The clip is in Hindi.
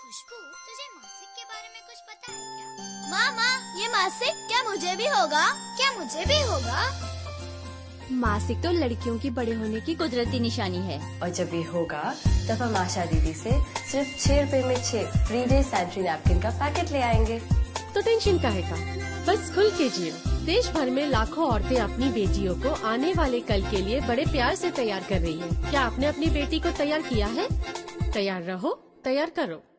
खुशबू, तुझे मासिक के बारे में कुछ पता है क्या? मामा, ये मासिक क्या मुझे भी होगा? क्या मुझे भी होगा? मासिक तो लड़कियों की बड़े होने की कुदरती निशानी है। और जब ये होगा तब हम आशा दीदी से सिर्फ 6 रुपए में 6 फ्री डे सैनिटरी नैपकिन का पैकेट ले आएंगे। तो टेंशन काहे का, बस खुल के जियो। देश भर में लाखों औरतें अपनी बेटियों को आने वाले कल के लिए बड़े प्यार से तैयार कर रही हैं। क्या आपने अपनी बेटी को तैयार किया है? तैयार रहो, तैयार करो।